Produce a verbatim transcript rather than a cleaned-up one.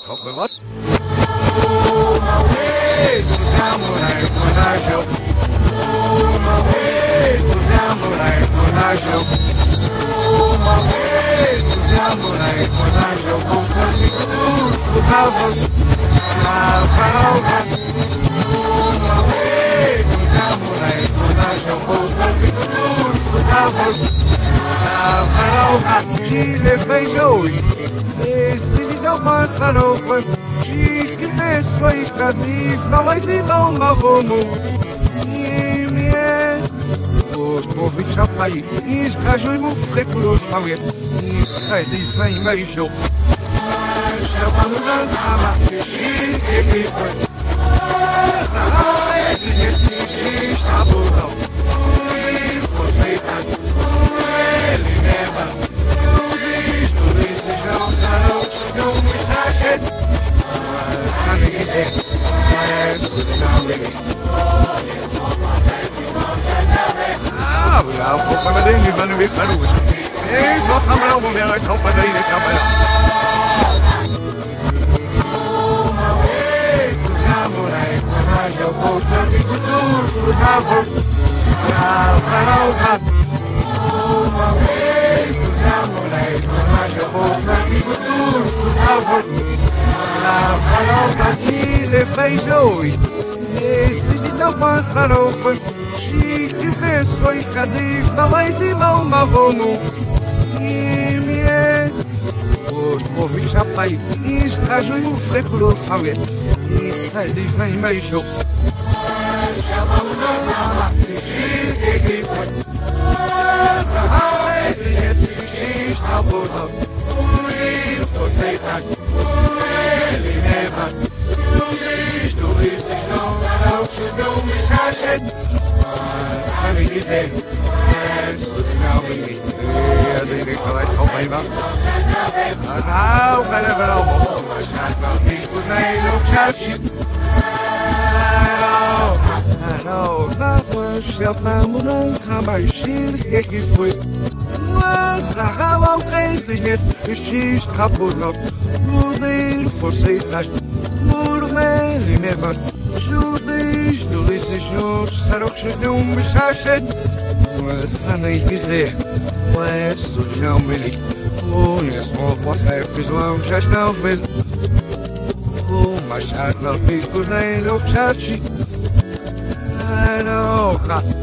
Hope it was. Oh, my way to Samurai Konasho. Oh, my way to Samurai Konasho. Oh, my way to Samurai Konasho. Company to Havas. Farauga. Oh, my way to Samurai Konasho. Company to Havas. Farauga. Chile fez hoje. Esse de não passa roupa. Que desço aí, cadifa, vai de dar uma vomo. E me é. Os convites a pai, e os cajos me freculam, sabe? E sai de vem, mas eu. Chamando na cama, que que foi? Essa esse desse está bom. E você tá. Ele leva. Eu diz, tudo isso já não não me está cheio. Ah, bravo, come dai, mi fanno vi fare luce. E so sembra un mio troppo dai di camera. Oh, ma ve, samurai, coraggio, porta di cultura, frutavo. Ah, farò gatto. Oh, ma ve, samurai, coraggio, porta di cultura, frutavo. La farauga Chile fez hoje. Esse de não passa roupa. Chique verso e cadifa vai de mão uma vono. E me é. Os povos já pai. E os cajos e o freculo sabe. E sai de vem beijo. Chamamos na lama. Chique que foi. Essa rala esse esse está bom. O livro foi feito. Ele leva, tu diz, tu dizes, não, não, tu não me chaches. Sabe dizer, é, tu não me diz. Eu digo que vai tomar aí, mas não, cara, não, mas não fico nem no chat. Não, não, chefe, não, nunca mais tiro, que que foi? Mas a rala, o que se diz, este escapou, não. Poder forças normal e never judiz do licenço será que chegou um bichache mas a nem dizer mas o já me conheço o você que não já está vendo o machado não fico nem no chat não